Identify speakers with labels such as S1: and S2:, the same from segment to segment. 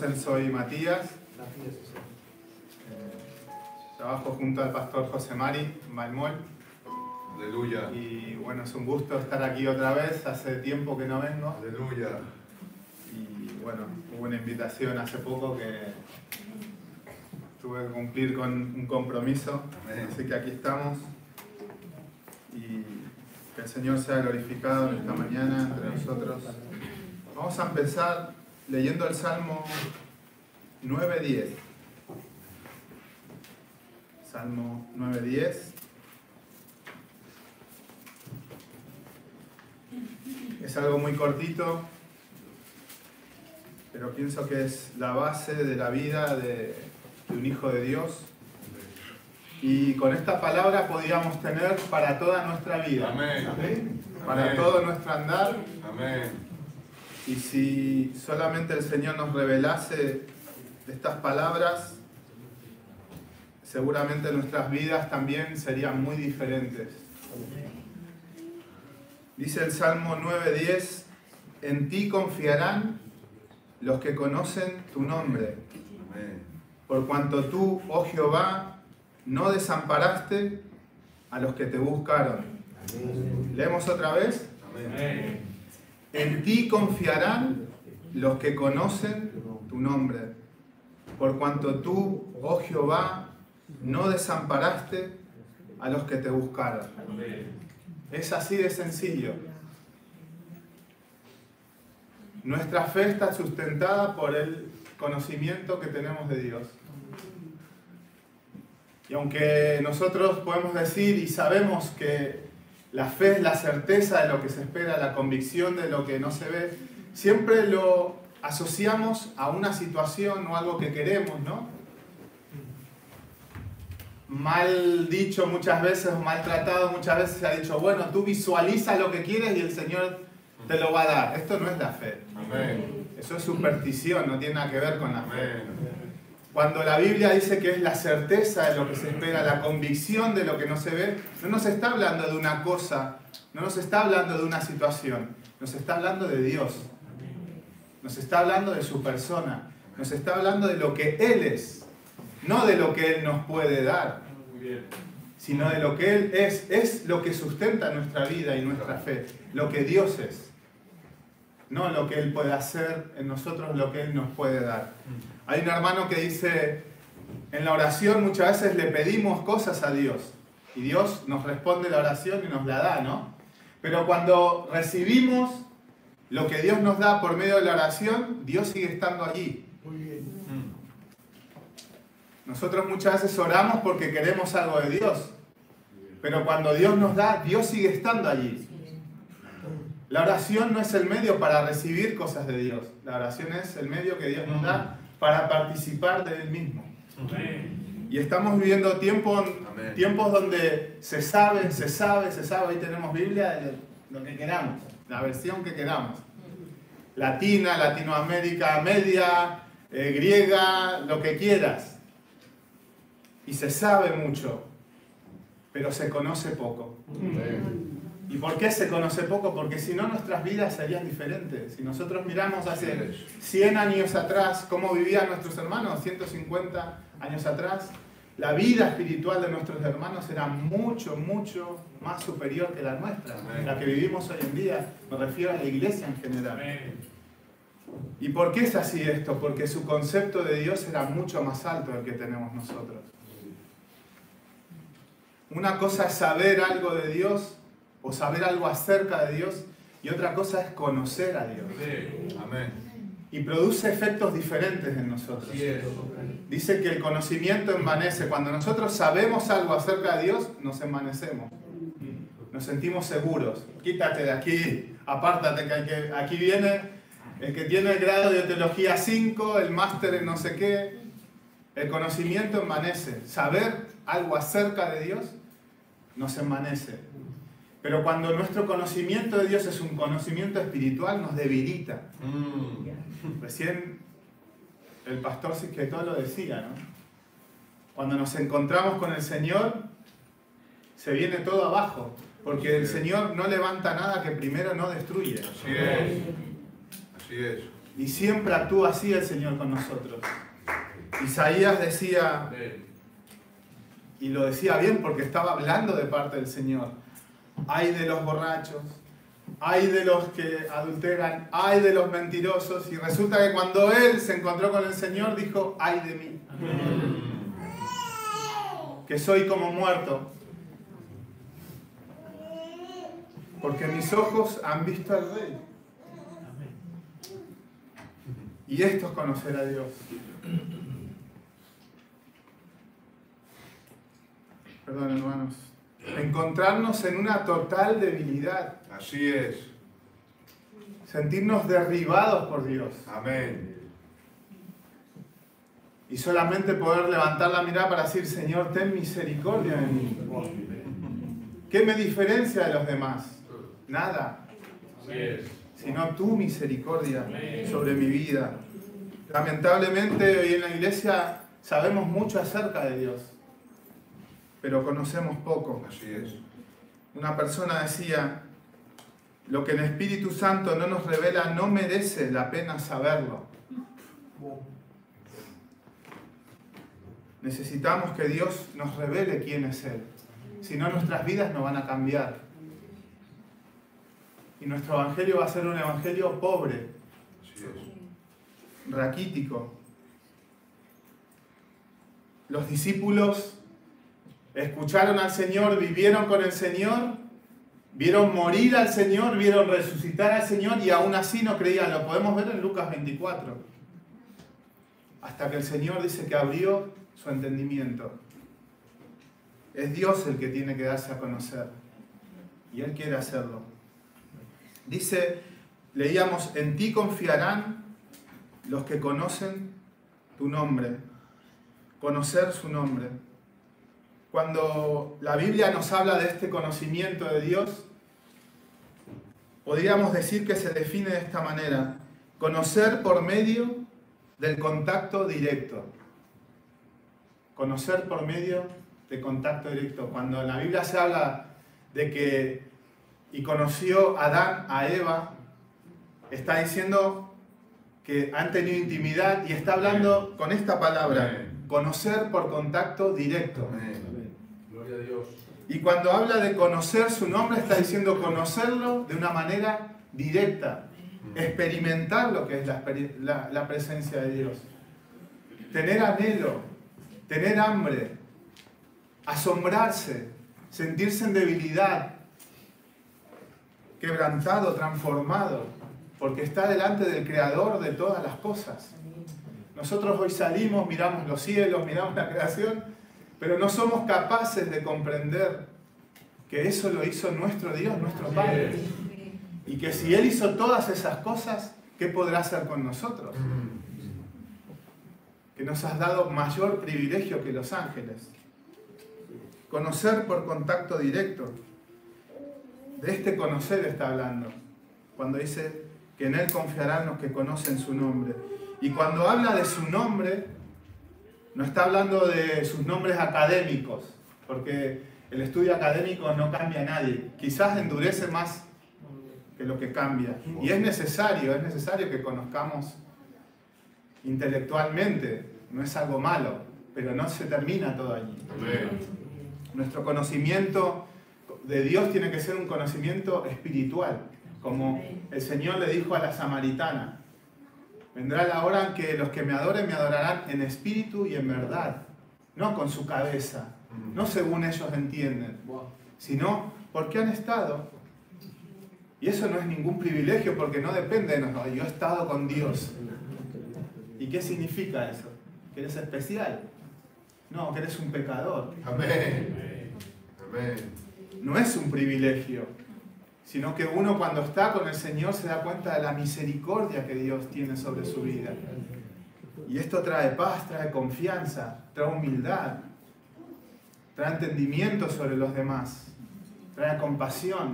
S1: conocen, soy Matías. Trabajo junto al pastor José Mari Malmol.
S2: Aleluya.
S1: Y bueno, es un gusto estar aquí otra vez. Hace tiempo que no vengo.
S2: Aleluya.
S1: Y bueno, hubo una invitación hace poco que tuve que cumplir con un compromiso.
S2: Amén.
S1: Así que aquí estamos. Y que el Señor sea glorificado en esta mañana entre nosotros. Vamos a empezar leyendo el Salmo 9:10. Salmo 9:10. Es algo muy cortito, pero pienso que es la base de la vida de un hijo de Dios. Y con esta palabra podríamos tener para toda nuestra vida.
S2: Amén.
S1: Para
S2: Amén.
S1: todo nuestro andar.
S2: Amén.
S1: Y si solamente el Señor nos revelase estas palabras, seguramente nuestras vidas también serían muy diferentes. Dice el Salmo 9:10, en ti confiarán los que conocen tu nombre.
S2: Amén.
S1: Por cuanto tú, oh Jehová, no desamparaste a los que te buscaron. Leemos otra vez.
S2: Amén.
S1: En ti confiarán los que conocen tu nombre. Por cuanto tú, oh Jehová, no desamparaste a los que te buscaron. Es así de sencillo. Nuestra fe está sustentada por el conocimiento que tenemos de Dios. Y aunque nosotros podemos decir y sabemos que la fe es la certeza de lo que se espera, la convicción de lo que no se ve, siempre lo asociamos a una situación o algo que queremos, ¿no? Mal dicho muchas veces, mal tratado muchas veces se ha dicho, bueno, tú visualiza lo que quieres y el Señor te lo va a dar. Esto no es la fe.
S2: Amén.
S1: Eso es superstición, no tiene nada que ver con la fe.
S2: Amén.
S1: Cuando la Biblia dice que es la certeza de lo que se espera, la convicción de lo que no se ve, no nos está hablando de una cosa, no nos está hablando de una situación, nos está hablando de Dios. Nos está hablando de su persona, nos está hablando de lo que Él es, no de lo que Él nos puede dar, sino de lo que Él es lo que sustenta nuestra vida y nuestra fe, lo que Dios es. No lo que Él puede hacer en nosotros, lo que Él nos puede dar. Hay un hermano que dice, en la oración muchas veces le pedimos cosas a Dios y Dios nos responde la oración y nos la da, ¿no? Pero cuando recibimos lo que Dios nos da por medio de la oración, Dios sigue estando allí. Nosotros muchas veces oramos porque queremos algo de Dios, pero cuando Dios nos da, Dios sigue estando allí. La oración no es el medio para recibir cosas de Dios. La oración es el medio que Dios nos da para participar de Él mismo. Y estamos viviendo tiempos donde se sabe. Ahí tenemos Biblia de lo que queramos, la versión que queramos. Latina, Latinoamérica, media, griega, lo que quieras. Y se sabe mucho, pero se conoce poco. ¿Y por qué se conoce poco? Porque si no nuestras vidas serían diferentes. Si nosotros miramos hace 100 años atrás cómo vivían nuestros hermanos, 150 años atrás, la vida espiritual de nuestros hermanos era mucho más superior que la nuestra, la que vivimos hoy en día. Me refiero a la iglesia en general. ¿Y por qué es así esto? Porque su concepto de Dios era mucho más alto del que tenemos nosotros. Una cosa es saber algo de Dios o saber algo acerca de Dios y otra cosa es conocer a Dios.
S2: Amén.
S1: Y produce efectos diferentes en nosotros. Dice que el conocimiento envanece. Cuando nosotros sabemos algo acerca de Dios, nos envanecemos. Nos sentimos seguros. Quítate de aquí, apártate, que aquí viene el que tiene el grado de teología 5, el máster en no sé qué. El conocimiento envanece. Saber algo acerca de Dios nos envanece. Pero cuando nuestro conocimiento de Dios es un conocimiento espiritual, nos debilita. Recién el pastor Sisquetó lo decía, ¿no? Cuando nos encontramos con el Señor, se viene todo abajo. Porque el Señor no levanta nada que primero no destruye.
S2: Así es. Así es.
S1: Y siempre actúa así el Señor con nosotros. Isaías decía, y lo decía bien porque estaba hablando de parte del Señor: ay de los borrachos, ay de los que adulteran, ay de los mentirosos. Y resulta que cuando él se encontró con el Señor dijo: ay de mí, que soy como muerto, porque mis ojos han visto al Rey. Y esto es conocer a Dios. Perdón, hermanos. Encontrarnos en una total debilidad.
S2: Así es.
S1: Sentirnos derribados por Dios.
S2: Amén.
S1: Y solamente poder levantar la mirada para decir: Señor, ten misericordia de mí. ¿Qué me diferencia de los demás? Nada.
S2: Así es.
S1: Sino tu misericordia sobre mi vida. Lamentablemente hoy en la iglesia sabemos mucho acerca de Dios, pero conocemos poco.
S2: Así es.
S1: Una persona decía: lo que el Espíritu Santo no nos revela no merece la pena saberlo. Necesitamos que Dios nos revele quién es Él. Si no, nuestras vidas no van a cambiar. Y nuestro evangelio va a ser un evangelio pobre,
S2: Así es.
S1: raquítico. Los discípulos escucharon al Señor, vivieron con el Señor, vieron morir al Señor, vieron resucitar al Señor y aún así no creían. Lo podemos ver en Lucas 24. Hasta que el Señor dice que abrió su entendimiento. Es Dios el que tiene que darse a conocer y Él quiere hacerlo. Dice, leíamos: en ti confiarán los que conocen tu nombre. Conocer su nombre. Cuando la Biblia nos habla de este conocimiento de Dios, podríamos decir que se define de esta manera: conocer por medio del contacto directo. Conocer por medio de contacto directo. Cuando en la Biblia se habla de que y conoció Adán a Eva, está diciendo que han tenido intimidad y está hablando con esta palabra: conocer por contacto directo.
S2: Amén. Gloria a Dios.
S1: Y cuando habla de conocer su nombre, está diciendo conocerlo de una manera directa, experimentar lo que es la presencia de Dios, tener anhelo, tener hambre, asombrarse, sentirse en debilidad, quebrantado, transformado, porque está delante del Creador de todas las cosas. Nosotros hoy salimos, miramos los cielos, miramos la creación, pero no somos capaces de comprender que eso lo hizo nuestro Dios, nuestro Padre. Y que si Él hizo todas esas cosas, ¿qué podrá hacer con nosotros? Que nos has dado mayor privilegio que los ángeles. Conocer por contacto directo. De este conocer está hablando. Cuando dice que en Él confiarán los que conocen su nombre. Y cuando habla de su nombre, no está hablando de sus nombres académicos, porque el estudio académico no cambia a nadie. Quizás endurece más que lo que cambia. Y es necesario que conozcamos intelectualmente. No es algo malo, pero no se termina todo allí.
S2: Amén.
S1: Nuestro conocimiento de Dios tiene que ser un conocimiento espiritual, como el Señor le dijo a la samaritana: vendrá la hora en que los que me adoren me adorarán en espíritu y en verdad, no con su cabeza, no según ellos entienden, sino porque han estado. Y eso no es ningún privilegio, porque no depende de nosotros. Yo he estado con Dios. ¿Y qué significa eso? ¿Que eres especial? No, que eres un pecador.
S2: Amén. Amén.
S1: No es un privilegio, sino que uno cuando está con el Señor se da cuenta de la misericordia que Dios tiene sobre su vida. Y esto trae paz, trae confianza, trae humildad, trae entendimiento sobre los demás, trae compasión.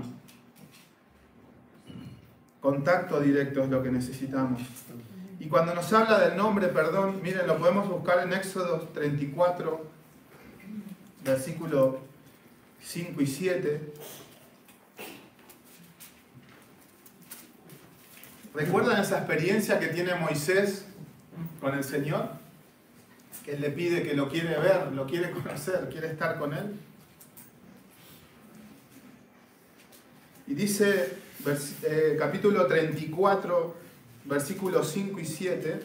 S1: Contacto directo es lo que necesitamos. Y cuando nos habla del nombre, perdón, miren, lo podemos buscar en Éxodo 34, versículo 5 y 7. ¿Recuerdan esa experiencia que tiene Moisés con el Señor? Que Él le pide, que lo quiere ver, lo quiere conocer, quiere estar con Él. Y dice, capítulo 34, versículos 5 y 7,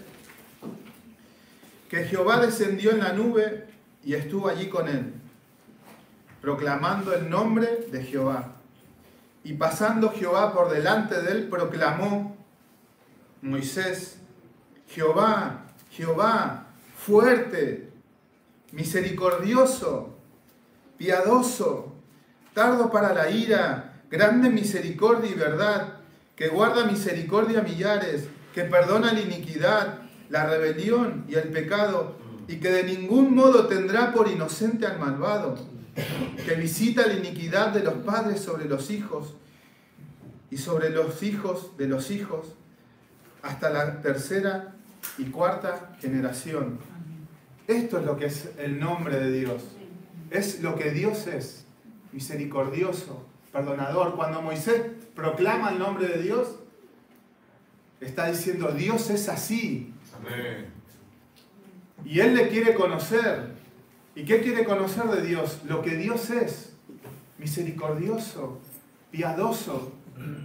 S1: que Jehová descendió en la nube y estuvo allí con él, proclamando el nombre de Jehová. Y pasando Jehová por delante de él, proclamó: Moisés, Jehová, Jehová, fuerte, misericordioso, piadoso, tardo para la ira, grande misericordia y verdad, que guarda misericordia a millares, que perdona la iniquidad, la rebelión y el pecado, y que de ningún modo tendrá por inocente al malvado, que visita la iniquidad de los padres sobre los hijos y sobre los hijos de los hijos, hasta la tercera y cuarta generación. Esto es lo que es el nombre de Dios. Es lo que Dios es, misericordioso, perdonador. Cuando Moisés proclama el nombre de Dios, está diciendo: Dios es así.
S2: Amén.
S1: Y Él le quiere conocer. ¿Y qué quiere conocer de Dios? Lo que Dios es: misericordioso, piadoso,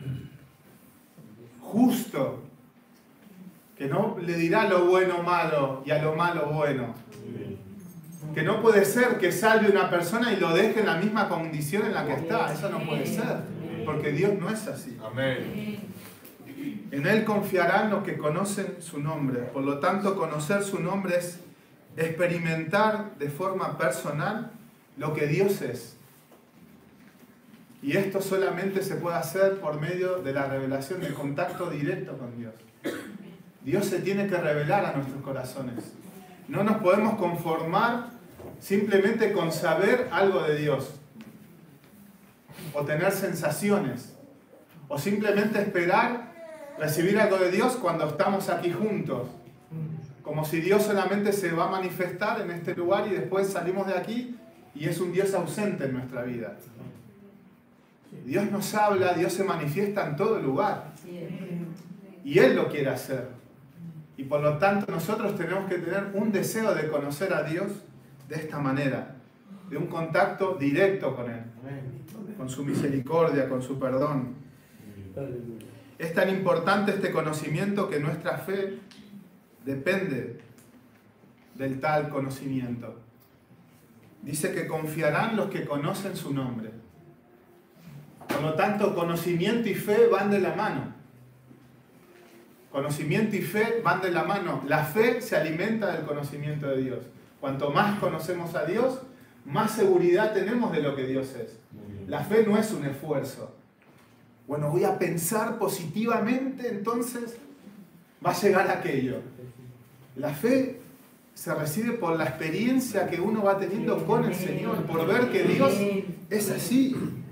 S1: justo, que no le dirá lo bueno malo y a lo malo bueno. Que no puede ser que salve una persona y lo deje en la misma condición en la que está. Eso no puede ser, porque Dios no es así.
S2: Amén.
S1: En Él confiarán los que conocen su nombre. Por lo tanto, conocer su nombre es experimentar de forma personal lo que Dios es. Y esto solamente se puede hacer por medio de la revelación, del contacto directo con Dios. Dios se tiene que revelar a nuestros corazones. No nos podemos conformar simplemente con saber algo de Dios, o tener sensaciones, o simplemente esperar recibir algo de Dios cuando estamos aquí juntos, como si Dios solamente se va a manifestar en este lugar y después salimos de aquí y es un Dios ausente en nuestra vida. Dios nos habla, Dios se manifiesta en todo lugar y Él lo quiere hacer. Y por lo tanto nosotros tenemos que tener un deseo de conocer a Dios de esta manera, de un contacto directo con Él, con su misericordia, con su perdón. Es tan importante este conocimiento que nuestra fe depende del tal conocimiento. Dice que confiarán los que conocen su nombre. Por lo tanto, conocimiento y fe van de la mano. Conocimiento y fe van de la mano. La fe se alimenta del conocimiento de Dios. Cuanto más conocemos a Dios, más seguridad tenemos de lo que Dios es. La fe no es un esfuerzo. Bueno, voy a pensar positivamente, entonces va a llegar aquello. La fe se recibe por la experiencia que uno va teniendo con el Señor, por ver que Dios es así.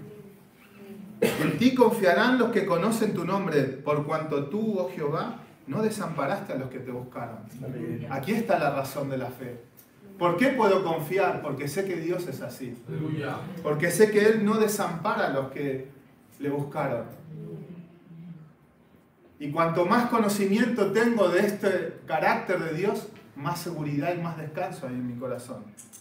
S1: En ti confiarán los que conocen tu nombre, por cuanto tú, oh Jehová, no desamparaste a los que te buscaron. Aquí está la razón de la fe. ¿Por qué puedo confiar? Porque sé que Dios es así. Porque sé que Él no desampara a los que le buscaron. Y cuanto más conocimiento tengo de este carácter de Dios, más seguridad y más descanso hay en mi corazón.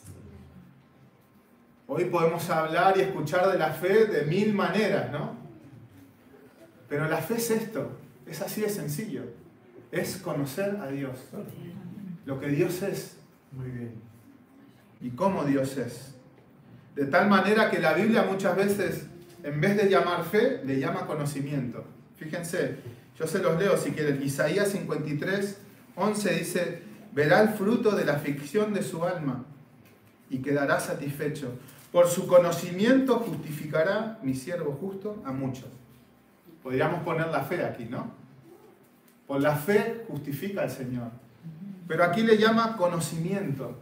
S1: Hoy podemos hablar y escuchar de la fe de mil maneras, ¿no? Pero la fe es esto, es así de sencillo. Es conocer a Dios, lo que Dios es.
S2: Muy bien.
S1: Y cómo Dios es. De tal manera que la Biblia muchas veces, en vez de llamar fe, le llama conocimiento. Fíjense, yo se los leo si quieren. Isaías 53, 11 dice: verá el fruto de la aflicción de su alma y quedará satisfecho. Por su conocimiento justificará mi siervo justo a muchos. Podríamos poner la fe aquí, ¿no? Por la fe justifica al Señor. Pero aquí le llama conocimiento.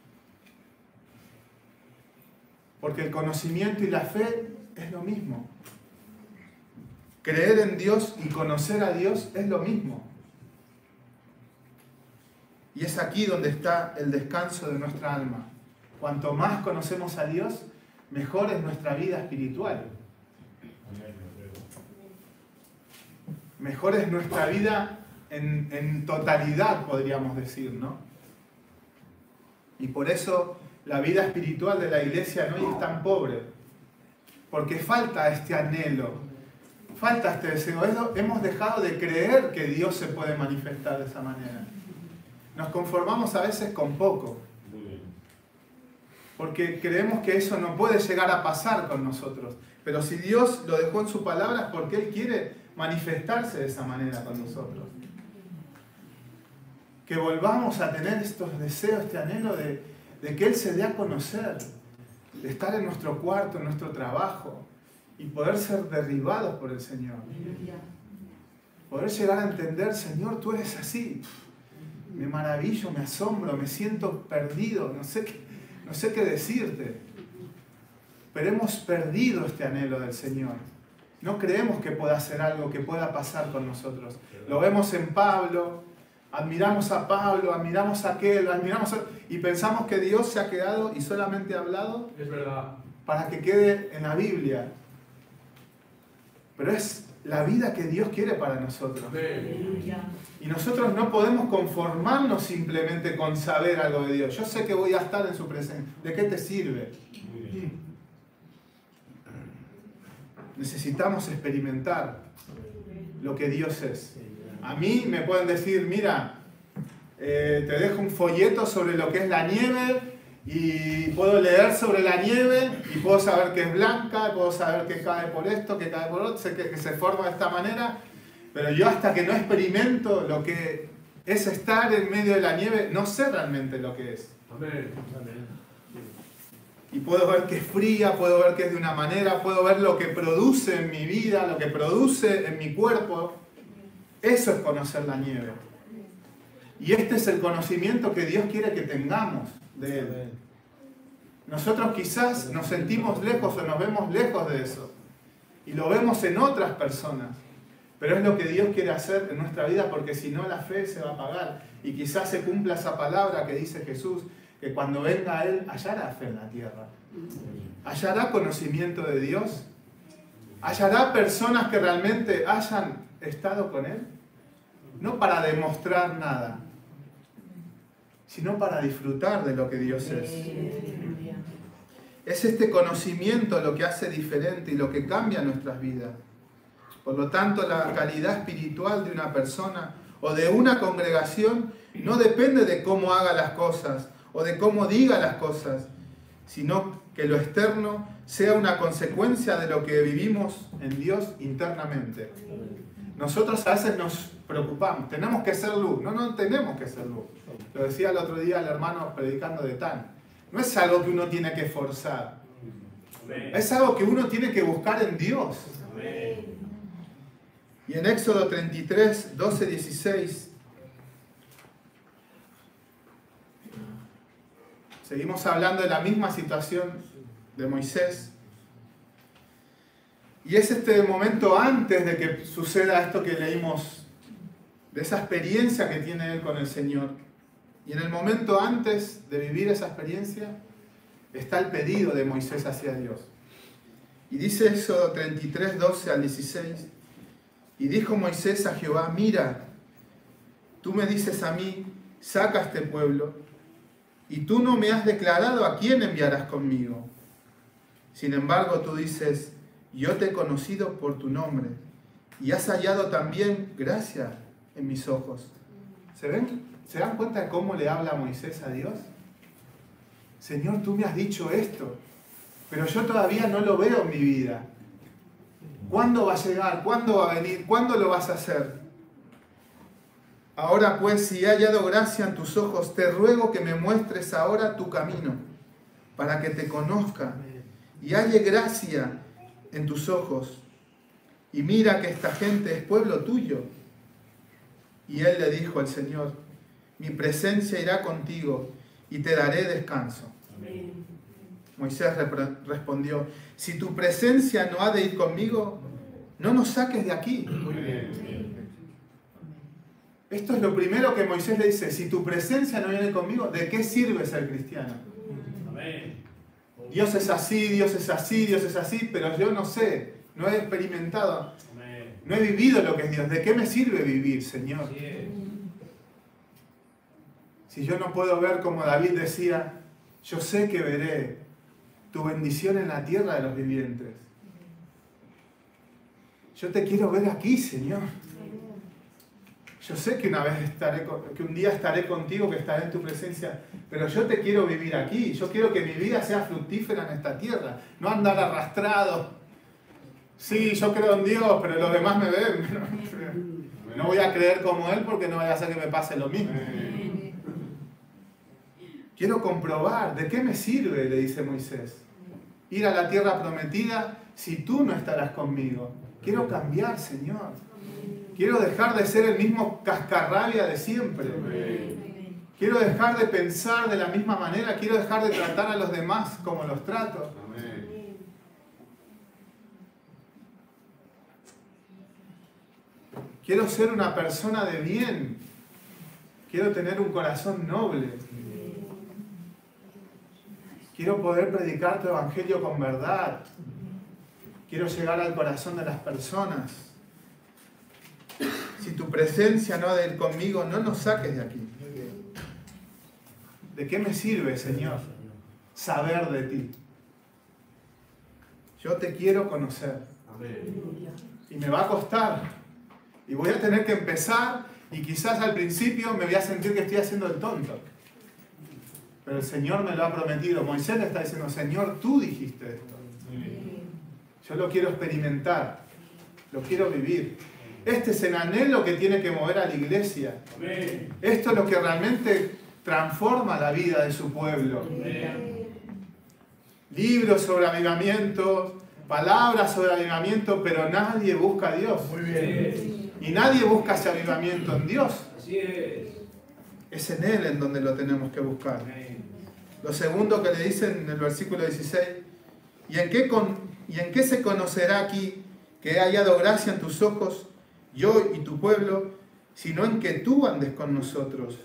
S1: Porque el conocimiento y la fe es lo mismo. Creer en Dios y conocer a Dios es lo mismo. Y es aquí donde está el descanso de nuestra alma. Cuanto más conocemos a Dios, mejor es nuestra vida espiritual. mejor es nuestra vida en totalidad, podríamos decir, ¿no? Y por eso la vida espiritual de la iglesia no es tan pobre, porque falta este anhelo, falta este deseo. Hemos dejado de creer que Dios se puede manifestar de esa manera. Nos conformamos a veces con poco, porque creemos que eso no puede llegar a pasar con nosotros. Pero si Dios lo dejó en su palabra es porque Él quiere manifestarse de esa manera con nosotros. Que volvamos a tener estos deseos, este anhelo de que Él se dé a conocer, de estar en nuestro cuarto, en nuestro trabajo, y poder ser derribados por el Señor. Poder llegar a entender, Señor, tú eres así. Me maravillo, me asombro, me siento perdido, no sé qué decirte. Pero hemos perdido este anhelo del Señor. No creemos que pueda hacer algo, que pueda pasar con nosotros. Lo vemos en Pablo, admiramos a Pablo, admiramos a aquel, y pensamos que Dios se ha quedado y solamente ha hablado para que quede en la Biblia. Pero es la vida que Dios quiere para nosotros. Y nosotros no podemos conformarnos simplemente con saber algo de Dios. Yo sé que voy a estar en su presencia. ¿De qué te sirve? Necesitamos experimentar lo que Dios es. A mí me pueden decir, mira, te dejo un folleto sobre lo que es la nieve y puedo leer sobre la nieve y puedo saber que es blanca, puedo saber que cae por esto, que cae por otro, sé que se forma de esta manera, pero yo hasta que no experimento lo que es estar en medio de la nieve, no sé realmente lo que es.
S2: Amén.
S1: Y puedo ver que es fría, puedo ver que es de una manera, puedo ver lo que produce en mi vida, lo que produce en mi cuerpo. Eso es conocer la nieve. Y este es el conocimiento que Dios quiere que tengamos de Él. Nosotros quizás nos sentimos lejos o nos vemos lejos de eso. Y lo vemos en otras personas. Pero es lo que Dios quiere hacer en nuestra vida, porque si no la fe se va a apagar. Y quizás se cumpla esa palabra que dice Jesús, que cuando venga Él hallará fe en la tierra. Hallará conocimiento de Dios. Hallará personas que realmente hayan estado con Él. No para demostrar nada, sino para disfrutar de lo que Dios es. Es este conocimiento lo que hace diferente y lo que cambia nuestras vidas. Por lo tanto, la calidad espiritual de una persona o de una congregación no depende de cómo haga las cosas o de cómo diga las cosas, sino que lo externo sea una consecuencia de lo que vivimos en Dios internamente. Nosotros a veces nos preocupamos, tenemos que ser luz. No tenemos que ser luz. Lo decía el otro día el hermano predicando de Tan. No es algo que uno tiene que forzar. Es algo que uno tiene que buscar en Dios. Y en Éxodo 33, 12, 16, seguimos hablando de la misma situación de Moisés. Y es este momento antes de que suceda esto que leímos, de esa experiencia que tiene él con el Señor. Y en el momento antes de vivir esa experiencia, está el pedido de Moisés hacia Dios. Y dice Éxodo 33, 12 al 16, y dijo Moisés a Jehová, mira, tú me dices a mí, saca a este pueblo, y tú no me has declarado a quién enviarás conmigo. Sin embargo, tú dices, yo te he conocido por tu nombre, y has hallado también gracia en mis ojos. ¿Se dan cuenta de cómo le habla Moisés a Dios? Señor, tú me has dicho esto, pero yo todavía no lo veo en mi vida. ¿Cuándo va a llegar? ¿Cuándo va a venir? ¿Cuándo lo vas a hacer? Ahora pues, si he hallado gracia en tus ojos, te ruego que me muestres ahora tu camino, para que te conozca y halle gracia en tus ojos. Y mira que esta gente es pueblo tuyo. Y él le dijo al Señor, mi presencia irá contigo y te daré descanso. Amén. Moisés respondió, si tu presencia no ha de ir conmigo, no nos saques de aquí. Amén. Esto es lo primero que Moisés le dice, si tu presencia no viene conmigo, ¿de qué sirve ser cristiano? Amén. Dios es así, Dios es así, Dios es así, pero yo no sé, no he experimentado. Amén. No he vivido lo que es Dios. ¿De qué me sirve vivir, Señor? Si yo no puedo ver como David decía, yo sé que veré tu bendición en la tierra de los vivientes. Yo te quiero ver aquí, Señor. Yo sé que un día estaré contigo, que estaré en tu presencia, pero yo te quiero vivir aquí. Yo quiero que mi vida sea fructífera en esta tierra, no andar arrastrado. Sí, yo creo en Dios, pero los demás me ven. No voy a creer como Él porque no vaya a hacer que me pase lo mismo. Quiero comprobar, ¿de qué me sirve?, le dice Moisés, ir a la tierra prometida si tú no estarás conmigo. Quiero cambiar, Señor. Quiero dejar de ser el mismo cascarrabia de siempre. Quiero dejar de pensar de la misma manera. Quiero dejar de tratar a los demás como los trato. Quiero ser una persona de bien. Quiero tener un corazón noble. Quiero poder predicar tu evangelio con verdad. Quiero llegar al corazón de las personas. Si tu presencia no ha de ir conmigo, no nos saques de aquí. ¿De qué me sirve, Señor, saber de ti? Yo te quiero conocer. Y me va a costar. Y voy a tener que empezar y quizás al principio me voy a sentir que estoy haciendo el tonto. Pero el Señor me lo ha prometido. Moisés le está diciendo, Señor, tú dijiste esto. Yo lo quiero experimentar. Lo quiero vivir. Este es el anhelo que tiene que mover a la iglesia. Esto es lo que realmente transforma la vida de su pueblo. Libros sobre avivamiento, palabras sobre avivamiento, pero nadie busca a Dios. Y nadie busca ese avivamiento en Dios. Es en Él en donde lo tenemos que buscar. Lo segundo que le dicen en el versículo 16, ¿y en qué se conocerá aquí que he hallado gracia en tus ojos, yo y tu pueblo, sino en que tú andes con nosotros?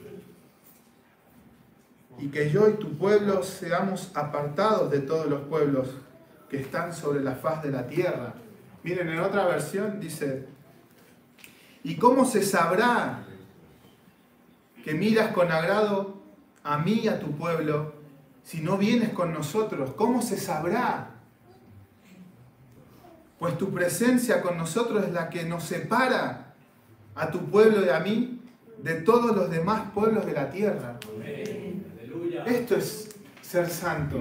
S1: Y que yo y tu pueblo seamos apartados de todos los pueblos que están sobre la faz de la tierra. Miren, en otra versión dice, ¿y cómo se sabrá que miras con agrado a mí y a tu pueblo si no vienes con nosotros? ¿Cómo se sabrá? Pues tu presencia con nosotros es la que nos separa a tu pueblo y a mí de todos los demás pueblos de la tierra. Esto es ser santo.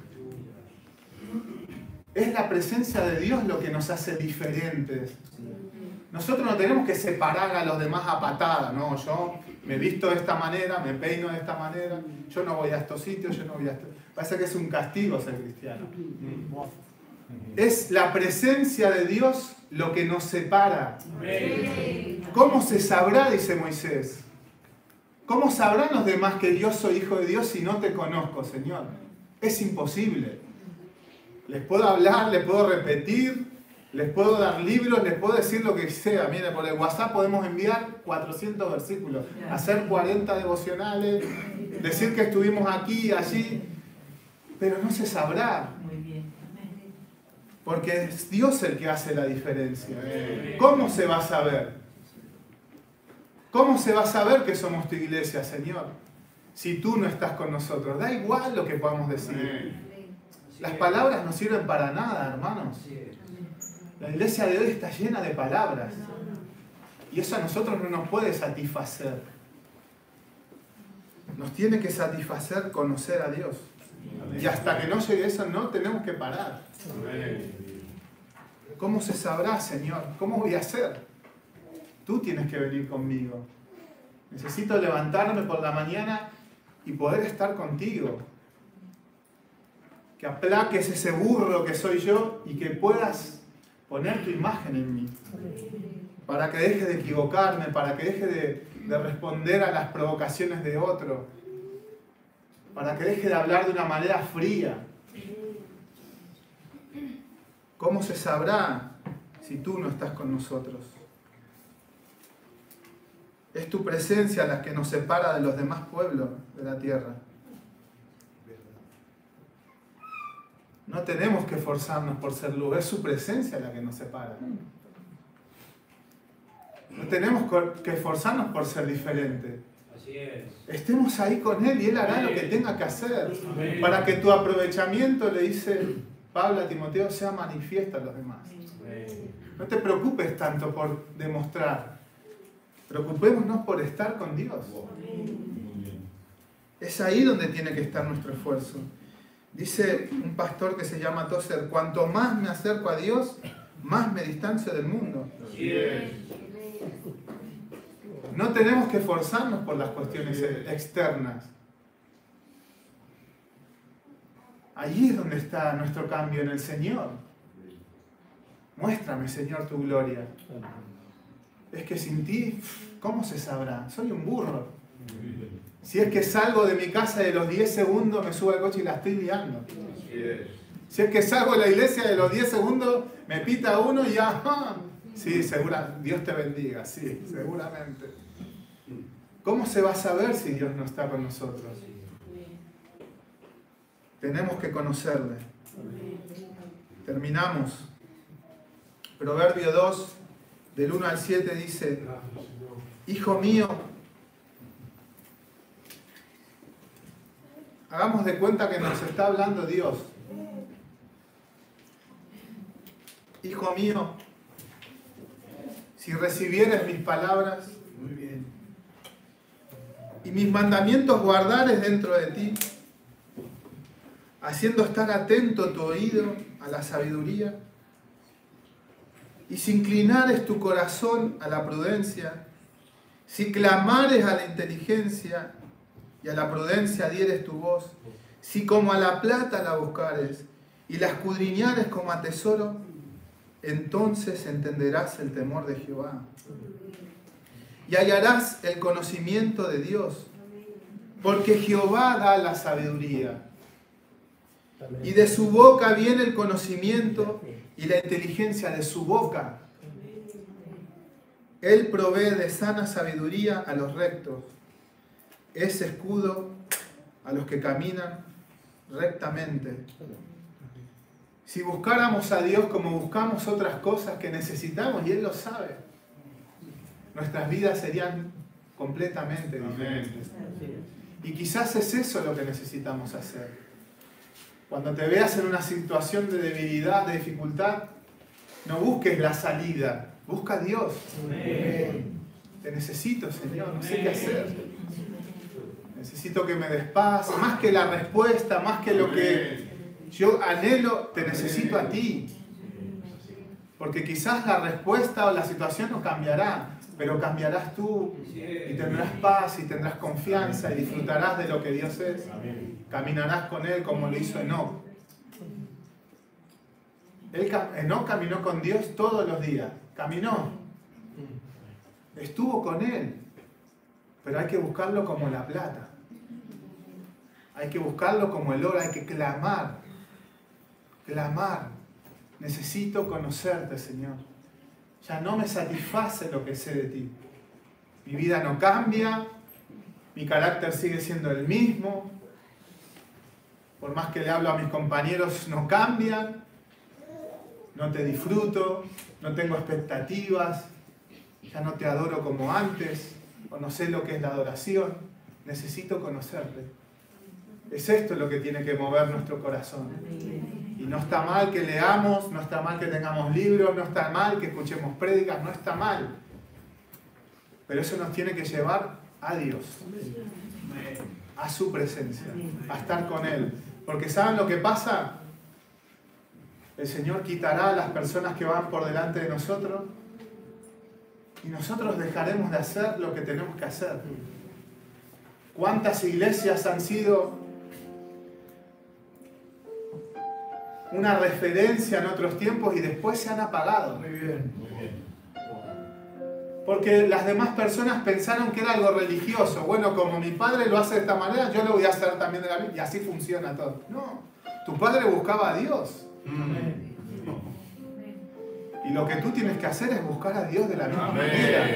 S1: Es la presencia de Dios lo que nos hace diferentes. Nosotros no tenemos que separar a los demás a patadas. No, yo me visto de esta manera, me peino de esta manera, yo no voy a estos sitios, yo no voy a estos... Parece que es un castigo ser cristiano. Es la presencia de Dios lo que nos separa. ¿Cómo se sabrá?, dice Moisés. ¿Cómo sabrán los demás que yo soy hijo de Dios si no te conozco, Señor? Es imposible. Les puedo hablar, les puedo repetir, les puedo dar libros, les puedo decir lo que sea. Miren, por el WhatsApp podemos enviar 400 versículos, hacer 40 devocionales, decir que estuvimos aquí y allí, pero no se sabrá. Porque es Dios el que hace la diferencia. ¿Cómo se va a saber? ¿Cómo se va a saber que somos tu iglesia, Señor? Si tú no estás con nosotros. Da igual lo que podamos decir. Las palabras no sirven para nada, hermanos. La iglesia de hoy está llena de palabras. Y eso a nosotros no nos puede satisfacer. Nos tiene que satisfacer conocer a Dios. Y hasta que no llegue eso, no tenemos que parar. ¿Cómo se sabrá, Señor? ¿Cómo voy a hacer? Tú tienes que venir conmigo. Necesito levantarme por la mañana y poder estar contigo. Que aplaques ese burro que soy yo y que puedas poner tu imagen en mí. Para que deje de equivocarme, para que deje de responder a las provocaciones de otro. Para que deje de hablar de una manera fría. ¿Cómo se sabrá si tú no estás con nosotros? Es tu presencia la que nos separa de los demás pueblos de la tierra. No tenemos que esforzarnos por ser luz, es su presencia la que nos separa. No tenemos que esforzarnos por ser diferentes.
S2: Así es.
S1: Estemos ahí con Él y Él hará lo que tenga que hacer.
S2: Amén.
S1: Para que tu aprovechamiento, le dice Pablo a Timoteo, sea manifiesto a los demás.
S2: Amén.
S1: No te preocupes tanto por demostrar. Preocupémonos por estar con Dios. Es ahí donde tiene que estar nuestro esfuerzo. Dice un pastor que se llama Tozer, cuanto más me acerco a Dios, más me distancio del mundo.
S2: Así es.
S1: No tenemos que esforzarnos por las cuestiones externas. Allí es donde está nuestro cambio en el Señor. Muéstrame, Señor, tu gloria. Es que sin ti, ¿cómo se sabrá? Soy un burro. Si es que salgo de mi casa de los 10 segundos, me subo al coche y la estoy liando.
S2: Así es.
S1: Si es que salgo de la iglesia de los 10 segundos, me pita uno y ya... ¡ah! Sí, Dios te bendiga, sí, seguramente. ¿Cómo se va a saber si Dios no está con nosotros? Tenemos que conocerle. Terminamos. Proverbio 2, del 1 al 7 dice, Hijo mío, hagamos de cuenta que nos está hablando Dios. Hijo mío, si recibieres mis palabras, muy bien, y mis mandamientos guardares dentro de ti, haciendo estar atento tu oído a la sabiduría, y si inclinares tu corazón a la prudencia, si clamares a la inteligencia y a la prudencia dieres tu voz, si como a la plata la buscares y la escudriñares como a tesoro, entonces entenderás el temor de Jehová y hallarás el conocimiento de Dios, porque Jehová da la sabiduría y de su boca viene el conocimiento y la inteligencia de su boca. Él provee de sana sabiduría a los rectos, es escudo a los que caminan rectamente. Si buscáramos a Dios como buscamos otras cosas que necesitamos, y Él lo sabe, nuestras vidas serían completamente diferentes. Y quizás es eso lo que necesitamos hacer. Cuando te veas en una situación de debilidad, de dificultad, no busques la salida, busca a Dios. Te necesito, Señor, no sé qué hacer. Necesito que me des paz, más que la respuesta, más que lo que yo anhelo, te necesito a ti. Porque quizás la respuesta o la situación no cambiará, pero cambiarás tú y tendrás paz y tendrás confianza y disfrutarás de lo que Dios es. Caminarás con Él como lo hizo Enoc. Enoc caminó con Dios todos los días. Caminó. Estuvo con Él. Pero hay que buscarlo como la plata. Hay que buscarlo como el oro. Hay que clamar. Clamar. Necesito conocerte, Señor. Ya no me satisface lo que sé de ti. Mi vida no cambia. Mi carácter sigue siendo el mismo. Por más que le hablo a mis compañeros, no cambian. No te disfruto. No tengo expectativas. Ya no te adoro como antes. O no sé lo que es la adoración. Necesito conocerte. Es esto lo que tiene que mover nuestro corazón. Y no está mal que leamos, no está mal que tengamos libros, no está mal que escuchemos prédicas, no está mal. Pero eso nos tiene que llevar a Dios, a su presencia, a estar con Él. Porque ¿saben lo que pasa? El Señor quitará a las personas que van por delante de nosotros y nosotros dejaremos de hacer lo que tenemos que hacer. ¿Cuántas iglesias han sido una referencia en otros tiempos y después se han apagado?
S2: Muy bien, muy bien.
S1: Porque las demás personas pensaron que era algo religioso. Bueno, como mi padre lo hace de esta manera, yo lo voy a hacer también de la misma. Y así funciona todo. No, tu padre buscaba a Dios. Y lo que tú tienes que hacer es buscar a Dios de la misma manera.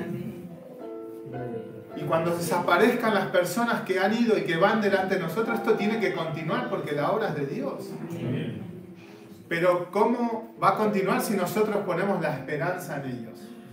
S1: Y cuando desaparezcan las personas que han ido y que van delante de nosotros, esto tiene que continuar porque la obra es de Dios. Pero ¿cómo va a continuar si nosotros ponemos la esperanza en ellos?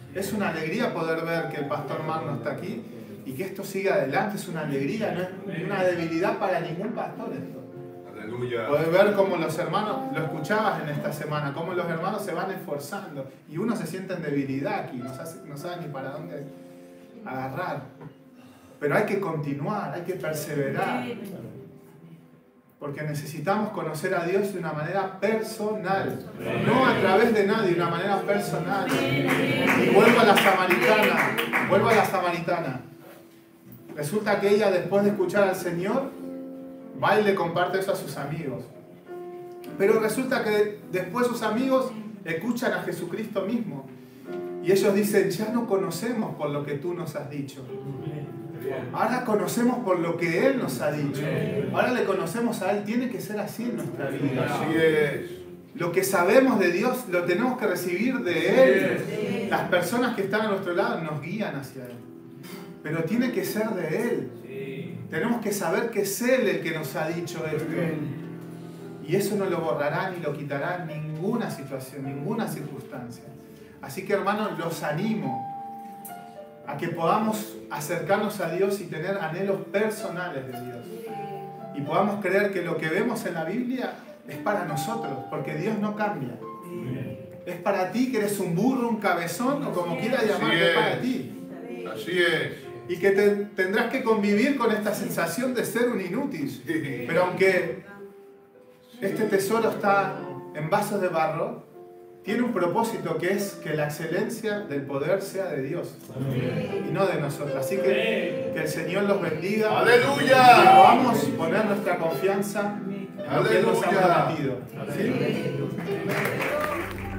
S1: Es una alegría poder ver que el pastor Magno está aquí y que esto siga adelante. Es una alegría, no es una debilidad para ningún pastor esto.
S3: Aleluya.
S1: Poder ver cómo los hermanos, lo escuchabas en esta semana, cómo los hermanos se van esforzando y uno se siente en debilidad aquí, no sabe ni para dónde agarrar. Pero hay que continuar, hay que perseverar. Porque necesitamos conocer a Dios de una manera personal, no a través de nadie, de una manera personal. Y vuelvo a la samaritana. Resulta que ella, después de escuchar al Señor, va y le comparte eso a sus amigos. Pero resulta que después sus amigos escuchan a Jesucristo mismo. Y ellos dicen, ya no conocemos por lo que tú nos has dicho. Ahora conocemos por lo que Él nos ha dicho. Ahora le conocemos a Él. Tiene que ser así en nuestra vida.
S3: Así es.
S1: Lo que sabemos de Dios lo tenemos que recibir de Él. Las personas que están a nuestro lado nos guían hacia Él. Pero tiene que ser de Él. Tenemos que saber que es Él el que nos ha dicho esto. Y eso no lo borrará ni lo quitará ninguna situación, ninguna circunstancia. Así que, hermanos, los animo a que podamos acercarnos a Dios y tener anhelos personales de Dios. Y podamos creer que lo que vemos en la Biblia es para nosotros, porque Dios no cambia. Es para ti, que eres un burro, un cabezón, o como quieras llamarlo, es para ti.
S3: Así es.
S1: Y que tendrás que convivir con esta sensación de ser un inútil. Pero aunque este tesoro está en vasos de barro, tiene un propósito, que es que la excelencia del poder sea de Dios y no de nosotros. Así que el Señor los bendiga.
S3: ¡Aleluya!
S1: Y que podamos poner nuestra confianza en lo que Él nos ha prometido. ¿Sí?